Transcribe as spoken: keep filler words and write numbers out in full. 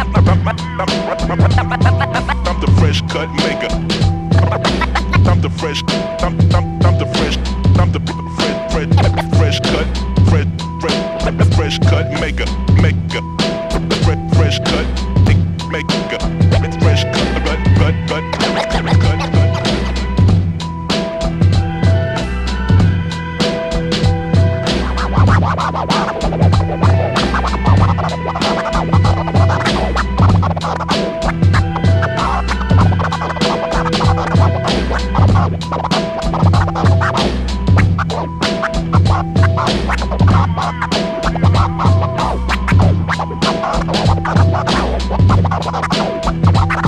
I'm the fresh cut maker. I'm the fresh. I'm, I'm, I'm the fresh. I'm the fresh, fresh, fresh cut, fresh, fresh, fresh cut maker, maker, fresh, fresh cut, maker, fresh cut, cut, cut, cut, cut, cut. Wow.